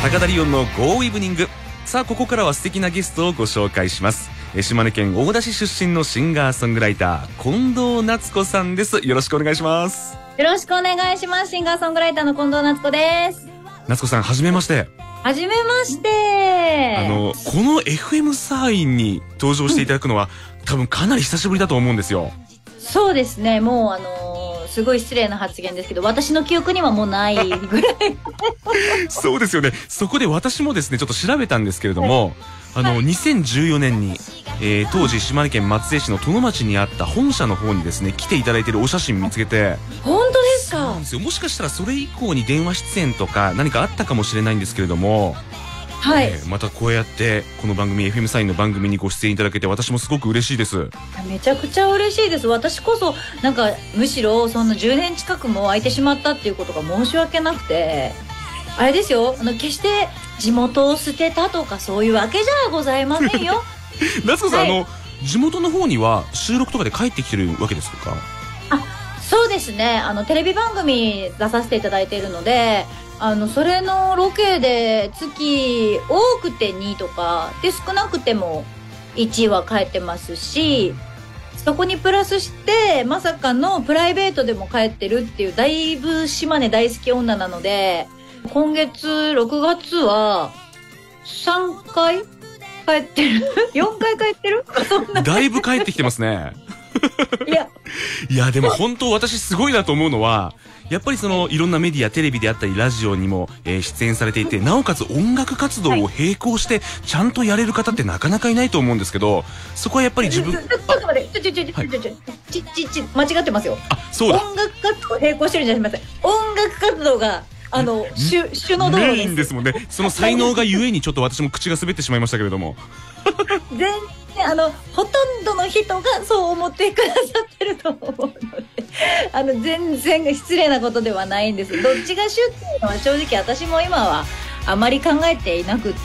高田リオンの Go イブニング。さあここからは素敵なゲストをご紹介します。島根県大田市出身のシンガーソングライター近藤夏子さんです。よろしくお願いします。 よろしくお願いします。シンガーソングライターの近藤夏子です。 夏子さん、はじめまして。 はじめまして。 この FM サインに登場していただくのは、多分かなり久しぶりだと思うんですよ。 そうですね。もうすごい失礼な発言ですけど、私の記憶にはもうないぐらいそうですよね。そこで私もですねちょっと調べたんですけれども、2014年に、当時島根県松江市の殿町にあった本社の方にですね来ていただいているお写真見つけて。 本当ですか？ そうなんですよ。もしかしたらそれ以降に電話出演とか何かあったかもしれないんですけれども、 はい、 またこうやってこの番組 FM サインの番組にご出演いただけて私もすごく嬉しいです。 めちゃくちゃ嬉しいです。私こそなんかむしろそんな10年近くも空いてしまったっていうことが申し訳なくて、あれですよ、決して地元を捨てたとかそういうわけじゃございませんよ。 夏子さん、はい、地元の方には収録とかで帰ってきてるわけですか？ そうですね。テレビ番組出させていただいているので、それのロケで月多くて2とかで少なくても1は帰ってますし、そこにプラスしてまさかのプライベートでも帰ってるっていう、だいぶ島根大好き女なので、今月6月は3回帰ってる4回帰ってるそんなだいぶ帰ってきてますね。いやでも本当私すごいなと思うのは、やっぱりいろんなメディアテレビであったりラジオにも、出演されていて、なおかつ音楽活動を並行してちゃんとやれる方ってなかなかいないと思うんですけど、そこはやっぱり自分。ちょっと待って、 間違ってますよ。 そうだ。 音楽活動並行してるんじゃありません。音楽活動が主の道路です。 メインですもんね。その才能がゆえにちょっと私も口が滑ってしまいましたけれども。 全然ほとんどの人がそう思ってくださってると思うので、全然失礼なことではないんです。どっちが主っていうのは正直私も今はあまり考えていなくって、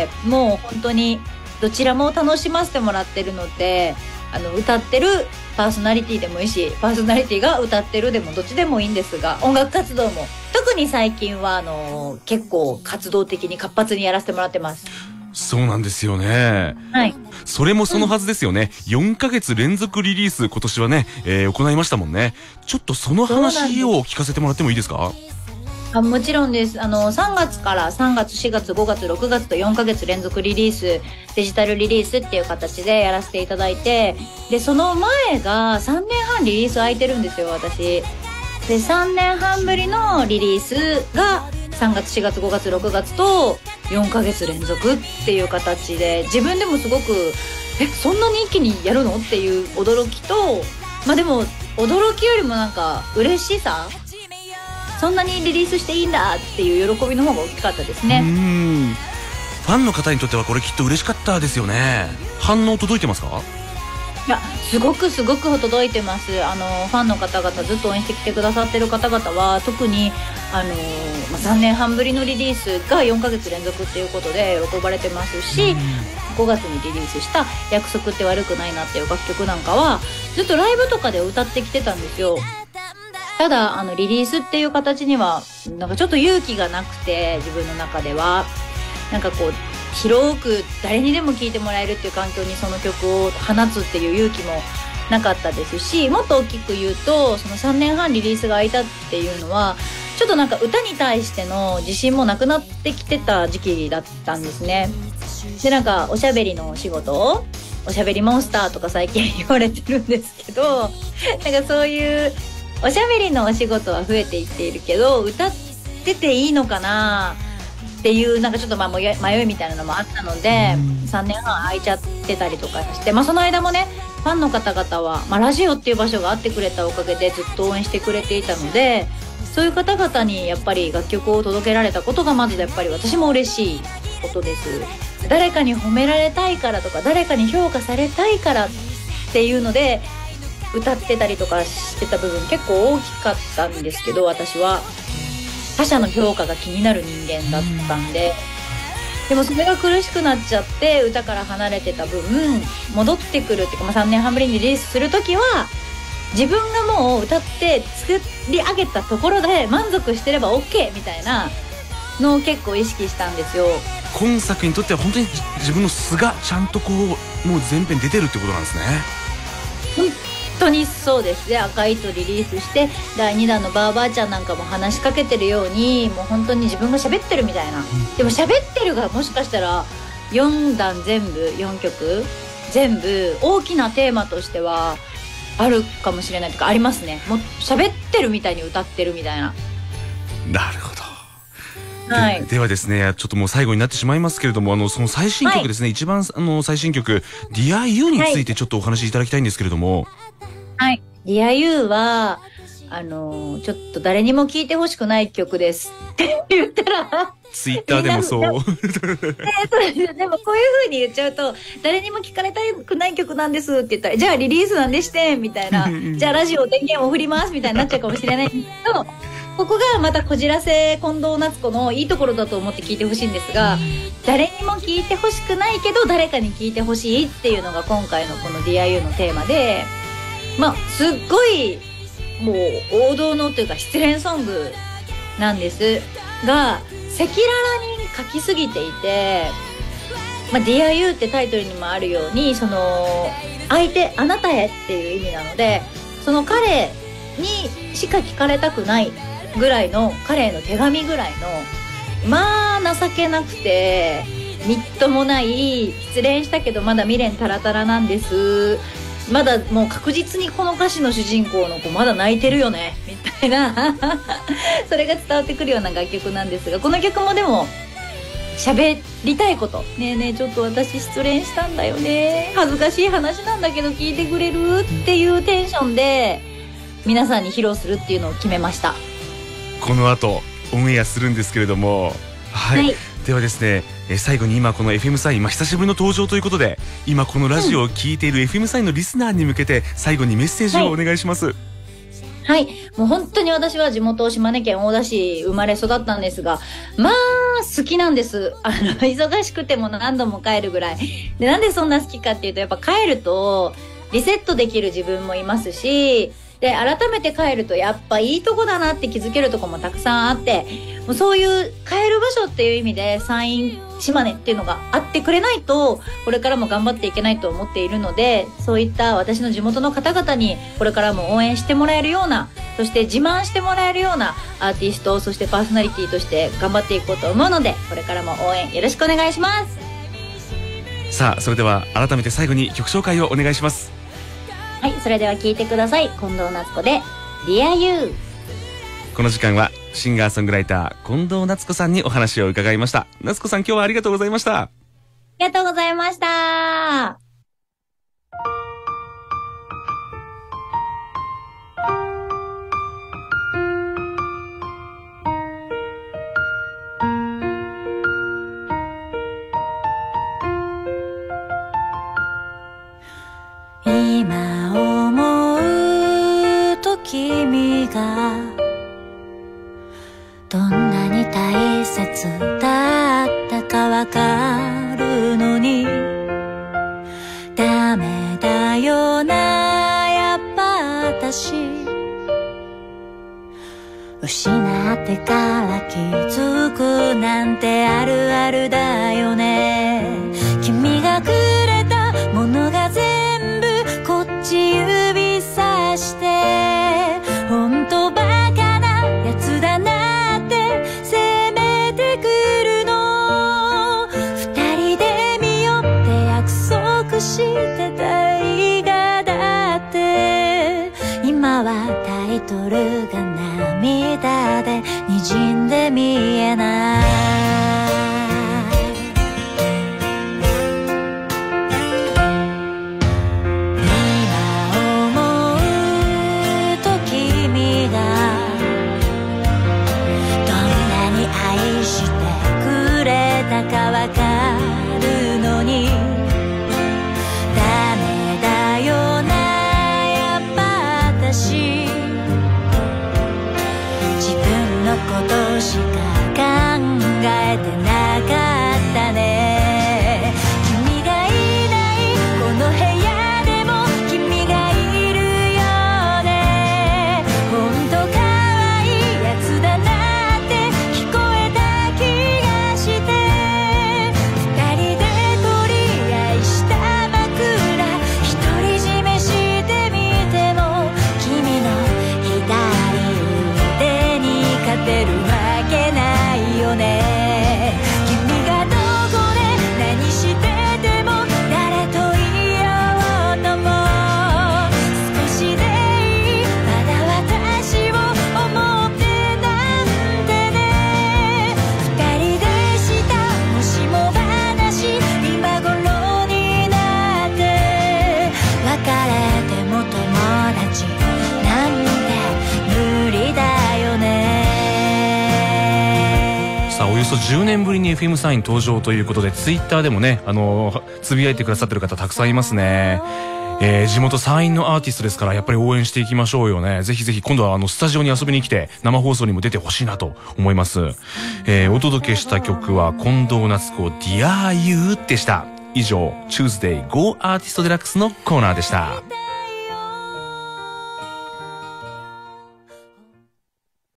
もう本当にどちらも楽しませてもらってるので、歌ってるパーソナリティでもいいし、パーソナリティが歌ってるでもどっちでもいいんですが、音楽活動も特に最近は結構活動的に活発にやらせてもらってます。 そうなんですよね。 はい。それもそのはずですよね。4ヶ月連続リリース今年はね、行いましたもんね。ちょっとその話を聞かせてもらってもいいですか？ もちろんです。3月から3月、4月、5月、6月と4ヶ月連続リリース、デジタルリリースっていう形でやらせていただいて、で、その前が3年半リリース空いてるんですよ、私。で、3年半ぶりのリリースが3月、4月、5月、6月と4ヶ月連続っていう形で、自分でもすごくそんなに一気にやるのっていう驚きと、でも驚きよりもなんか嬉しさ、そんなにリリースしていいんだっていう喜びの方が大きかったですね。 ファンの方にとってはこれきっと嬉しかったですよね。反応届いてますか？ いや、すごく届いてます。ファンの方々、ずっと応援してきてくださってる方々は特に3年半ぶりのリリースが4ヶ月連続っていうことで喜ばれてますし、5月にリリースした「約束って悪くないな」っていう楽曲なんかはずっとライブとかで歌ってきてたんですよ。ただリリースっていう形にはなんかちょっと勇気がなくて、自分の中ではなんかこう広く誰にでも聴いてもらえるっていう環境にその曲を放つっていう勇気もなかったですし、もっと大きく言うとその3年半リリースが空いたっていうのはちょっとなんか歌に対しての自信もなくなってきてた時期だったんですね。で、なんかおしゃべりのお仕事をおしゃべりモンスターとか最近言われてるんですけど、なんかそういうおしゃべりのお仕事は増えていっているけど、歌ってていいのかなっていうなんかちょっと迷いみたいなのもあったので、3年半空いちゃってたりとかして、その間もね、ファンの方々は、ラジオっていう場所があってくれたおかげでずっと応援してくれていたので、そういう方々にやっぱり楽曲を届けられたことがまずやっぱり私も嬉しいことです。誰かに褒められたいからとか、誰かに評価されたいからっていうので歌ってたりとかしてた部分結構大きかったんですけど、私は他者の評価が気になる人間だったんで、でもそれが苦しくなっちゃって歌から離れてた分戻ってくるっていうか、3年半ぶりにリリースするときは自分がもう歌って作り上げたところで満足してれば OK みたいなのを結構意識したんですよ。 今作にとっては本当に自分の素がちゃんとこうもう全編出てるってことなんですね。 本当にそうですね。赤い糸リリースして第2弾のバーバーちゃんなんかも話しかけてるように、もう本当に自分が喋ってるみたいな、でも喋ってるがもしかしたら4弾全部4曲全部大きなテーマとしてはあるかもしれないとかありますね。もう喋ってるみたいに歌ってるみたいな。 なるほど。 はい、 ではですね、ちょっともう最後になってしまいますけれども、その最新曲ですね、一番最新曲「Dear You」についてちょっとお話しいただきたいんですけれども。 はい、Dear You はちょっと誰にも聴いてほしくない曲ですって言ったらツイッターでもそうそうですでもこういう風に言っちゃうと、誰にも聞かれたくない曲なんですって言ったら、じゃあリリースなんでしてみたいなじゃあラジオ電源を振りますみたいになっちゃうかもしれないんですけど、ここがまたこじらせ近藤夏子のいいところだと思って聞いてほしいんですが、誰にも聞いてほしくないけど誰かに聞いてほしいっていうのが今回のこの Dear You のテーマで、まあすっごいもう王道のというか失恋ソングなんですが、赤裸々に書きすぎていて、まあ、Dear You ってタイトルにもあるように、その相手あなたへっていう意味なので、その彼にしか聞かれたくないぐらいの、彼への手紙ぐらいの、まあ情けなくてみっともない、失恋したけどまだ未練タラタラなんです、まだもう確実にこの歌詞の主人公の子まだ泣いてるよねみたいなそれが伝わってくるような楽曲なんですが、この曲もでも喋りたいこと、ねえねえちょっと私失恋したんだよね、恥ずかしい話なんだけど聞いてくれるっていうテンションで皆さんに披露するっていうのを決めました。 この後オンエアするんですけれども、はい、ではですね、最後に今この FM サイン、久しぶりの登場ということで、今このラジオを聴いている FM サインのリスナーに向けて最後にメッセージをお願いします。 はい、もう本当に私は地元島根県大田市生まれ育ったんですが、まあ好きなんです。忙しくても何度も帰るぐらいで、なんでそんな好きかっていうと、やっぱ帰るとリセットできる自分もいますし、で改めて帰るとやっぱいいとこだなって気づけるとこもたくさんあって、もうそういう帰る場所っていう意味で山陰島根っていうのがあってくれないとこれからも頑張っていけないと思っているので、そういった私の地元の方々にこれからも応援してもらえるような、そして自慢してもらえるようなアーティスト、そしてパーソナリティとして頑張っていこうと思うので、これからも応援よろしくお願いします。 さあそれでは改めて最後に曲紹介をお願いします。 はい、それでは聴いてください。近藤夏子で Dear You。 この時間はシンガーソングライター近藤夏子さんにお話を伺いました。夏子さん、今日はありがとうございました。 ありがとうございました。 今思うと君がどんなに大切だったかわかるのに、ダメだよなやっぱ私、失ってから気づくなんてあるあるだよね。君がくれたものが全部こっち指さして、ほんとバカなやつだなって責めてくるの。二人で見よって約束してた映画だって、今はタイトルが涙で滲んで見えない。かわかるのに、ダメだよなやっぱ私、自分のことしか考えてなかったね。君がいないこの部屋でも君がいるよね。ほんと可愛いやつだなって聞こえた気さあ、およそ10年ぶりに FM サイン登場ということで、ツイッターでもね、つぶやいてくださってる方たくさんいますね。地元山陰のアーティストですから、やっぱり応援していきましょうよね。ぜひぜひ今度はスタジオに遊びに来て生放送にも出てほしいなと思います。お届けした曲は近藤夏子 Dear You でした。以上 Tuesday Go アーティストデラックスのコーナーでした。